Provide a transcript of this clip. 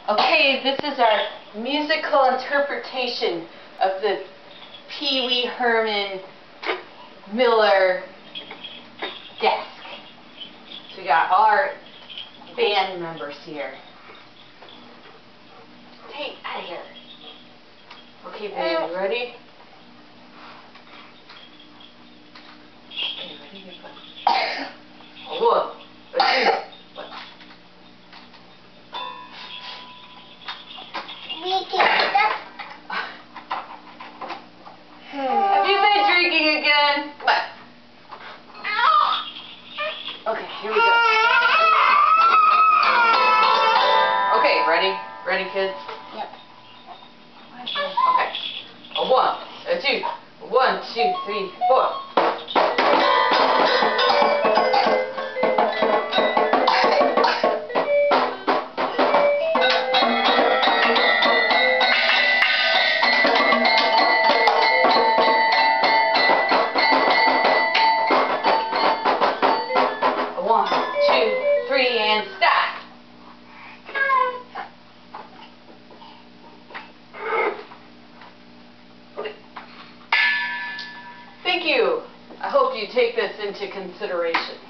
Okay, this is our musical interpretation of the PeeWee Herman Miller desk. So we got our band members here. Hey, out of here. Okay, baby, ready? Okay, ready? Whoa. Have you been drinking again? What? Okay, here we go. Okay, ready? Ready, kids? Yep. Okay. A 1, a 2, 1, 2, 3, 4. One, two, three, and stop. Okay. Thank you. I hope you take this into consideration.